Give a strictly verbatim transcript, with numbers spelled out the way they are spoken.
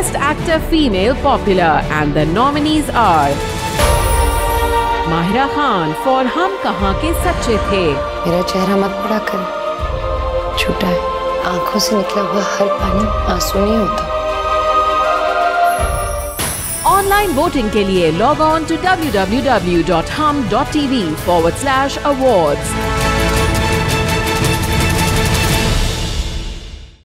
Best Actor Female Popular and the nominees are Mahira Khan for हम कहाँ के सच्चे थे। मेरा चेहरा मत बड़ा कर, छोटा है। आंखों से निकला हुआ हर पानी आंसू नहीं होता। ऑनलाइन वोटिंग के लिए log on to W W W dot Hum dot T V forward slash awards.